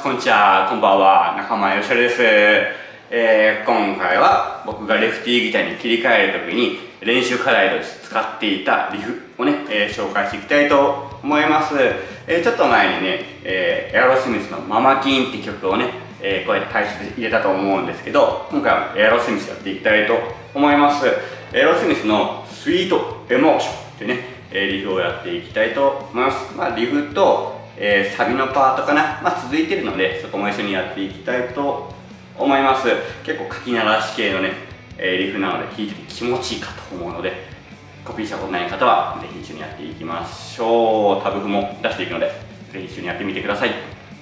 こんにちは、こんばんは、仲間よしおです。今回は僕がレフティーギターに切り替えるときに練習課題として使っていたリフをね、紹介していきたいと思います。ちょっと前にね、エアロスミスのママキンって曲をね、こうやって解説入れたと思うんですけど、今回はエアロスミスやっていきたいと思います。エアロスミスのスイートエモーションっていうね、リフをやっていきたいと思います。リフとサビのパートかな、続いてるのでそこも一緒にやっていきたいと思います。結構かき鳴らし系のね、リフなので弾いてて気持ちいいかと思うので、コピーしたことない方はぜひ一緒にやっていきましょう。タブ譜も出していくのでぜひ一緒にやってみてください。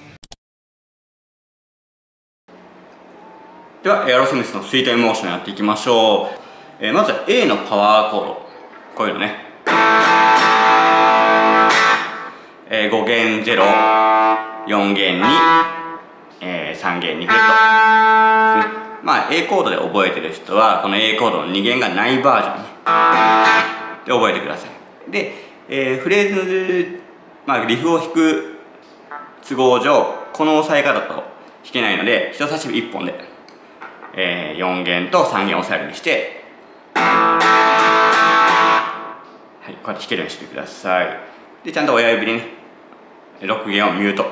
ではエアロスミスのスイートエモーションやっていきましょう。まずは A のパワーコード、こういうのね、5弦0、4弦2、3弦2フレット。A コードで覚えてる人は、この A コードの2弦がないバージョンね。で覚えてください。で、フレーズ、リフを弾く都合上、この押さえ方だと弾けないので、人差し指1本で、4弦と3弦を押さえるようにして、はい、こうやって弾けるようにしてください。で、ちゃんと親指でね、6弦をミュート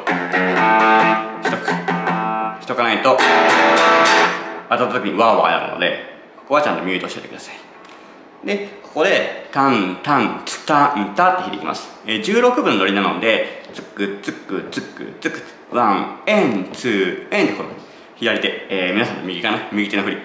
しとかないと当たった時にワーワーなるので、ここはちゃんとミュートしておいてください。で、ここでタンタンツタンタって弾いていきます。16分のノリなので、ツクツクツクツクワンエンツーエンでこの左手、皆さんの右かな、右手の振り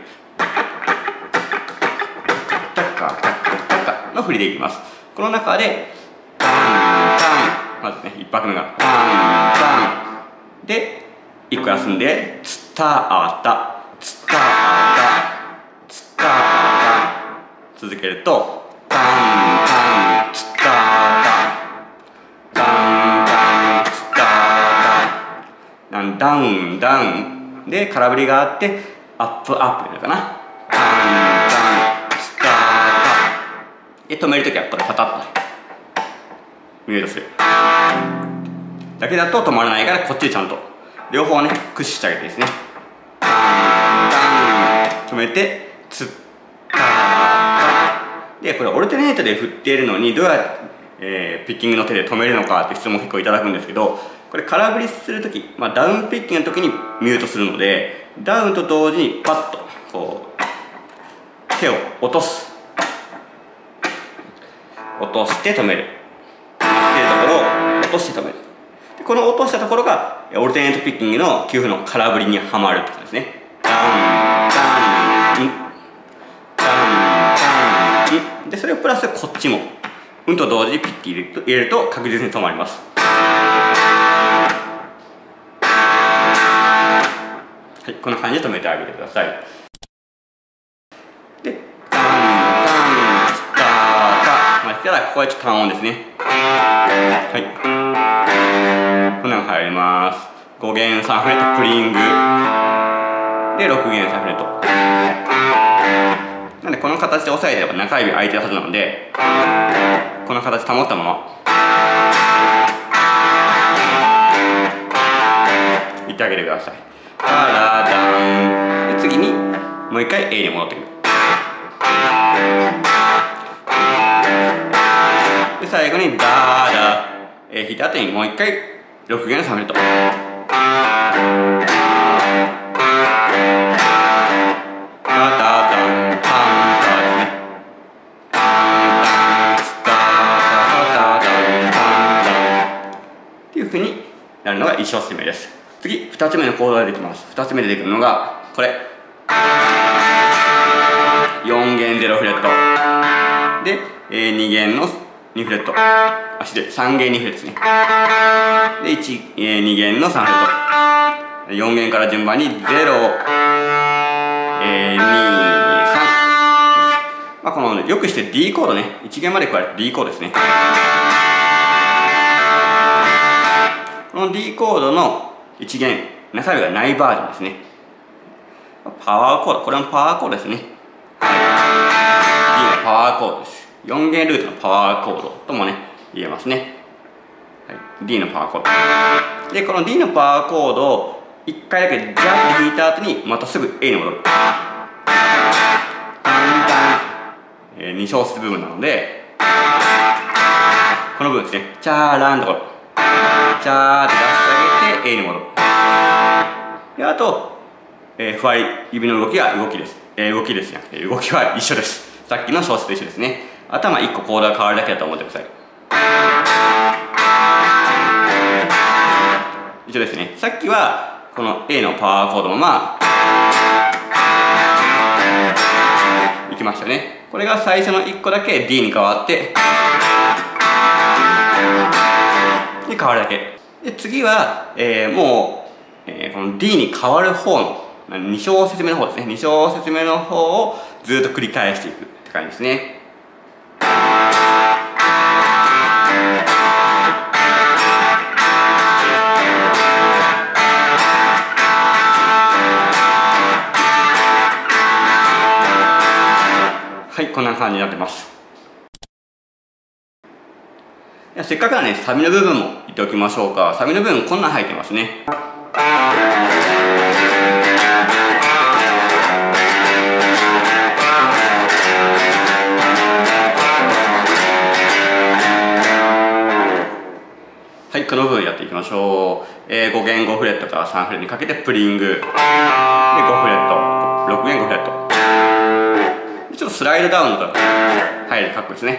タッカタッカタッカの振りでいきます。この中でタンタン、まずね、1拍目がタンタンで1個休んでツタータツタータツタータ、続けるとタンタンツタータタンタンツタータ、ダウンダウンで空振りがあってアップアップ出るかな、タンタンツタータで止めるときはこれパタッとミュートするだけだと止まらないから、こっちでちゃんと両方ね駆使してあげてですね、タンタン止めてツッタータで、これオルテネートで振っているのにどうやって、ピッキングの手で止めるのかって質問を結構いただくんですけど、これ空振りするとき、ダウンピッキングの時にミュートするので、ダウンと同時にパッとこう手を落として止めるっていうところを落として止める。でこの落としたところがオルテネートピッキングの給付の空振りにはまるってことですね。ダンダンダンダンで、それをプラスこっちもと同時にピッて入れると確実に止まります。はい、こんな感じで止めてあげてください。でダンダンスタータ、したらここはちょっと単音ですね。はい、こんなの入ります。5弦3フレットプリングで6弦3フレットなんで、この形で押さえてれば中指空いてるはずなので、この形保ったままいってあげてください。ダラダンで、次にもう一回 A に戻ってくる。で、最後にダーダ弾いた後にもう一回6弦の3フレット、ダダダンタンタですね。タンタンスタータダダンタンタンっていうふうになるのが1小節目です。次2つ目のコードが出てきます。2つ目で出てくるのがこれ、4弦0フレットで、2弦の2フレット、3弦2フレットですね。で2弦の3フレット、4弦から順番に0、2、3、このよくして D コードね、1弦まで加えると D コードですね。この D コードの1弦中指がないバージョンですね。パワーコード、これもパワーコードですね。D のパワーコードです。4弦ルートのパワーコードともね言えますね。 D のパワーコードで、この D のパワーコードを1回だけジャンって弾いた後にまたすぐ A に戻る。2小節部分なので、この部分ですね、チャーランのところ、チャーって出してあげて A に戻る。で、あと、ふわり指の動きは動きです。動きですじゃなくて、動きは一緒です。さっきの小節と一緒ですね。頭1個コードが変わるだけだと思ってください。一緒ですね。さっきはこの A のパワーコードのままいきましたね。これが最初の1個だけ D に変わってで変わるだけで、次は、もう、この D に変わる方の2小節目の方ですね。2小節目の方をずっと繰り返していくって感じですね。はい、こんな感じになってます。せっかくなのでサビの部分も言っておきましょうか。サビの部分こんなん入ってますね。はい、この部分やっていきましょう。5弦5フレットから3フレットにかけてプリングで5フレット、6弦5フレットでちょっとスライドダウンと入るカッコですね。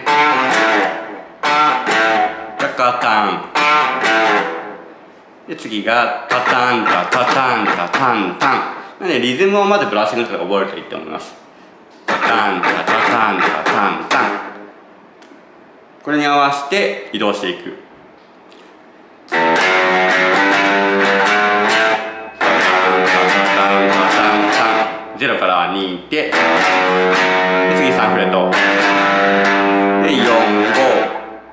タカタンで、次がタタンタタタンタタンタンなので、リズムをまずブラッシングとか覚えるといいと思います。タタンタタタンタタンタン、これに合わせて移動していく。0から2いって、で次3フレットで4、5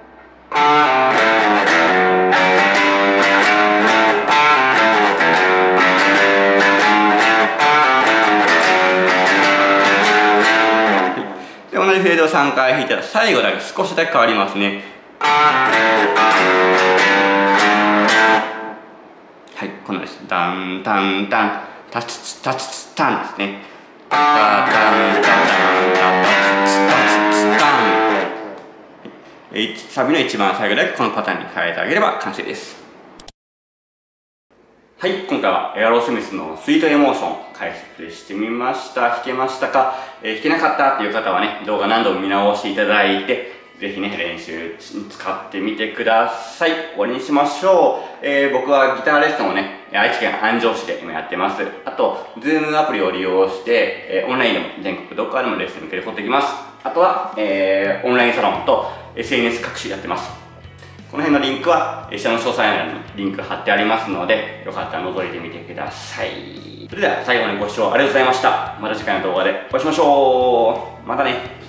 で、同じフレーズを3回弾いたら最後だけ少しだけ変わりますね。はい、このです。ダンタンタンタツツタツツタンですね。タタンタタンタツツタツツタン。サビの一番最後だけこのパターンに変えてあげれば完成です。はい、今回はエアロスミスのスイートエモーション解説してみました。弾けましたか？弾けなかったっていう方はね、動画何度も見直していただいて、ぜひね、練習に使ってみてください。終わりにしましょう。僕はギターレッスンをね、愛知県安城市で今やってます。あと、Zoom アプリを利用して、オンラインでも全国どこからでもレッスン受けることできます。あとは、オンラインサロンと SNS 各種やってます。この辺のリンクは下の詳細欄にリンク貼ってありますので、よかったら覗いてみてください。それでは最後までご視聴ありがとうございました。また次回の動画でお会いしましょう。またね。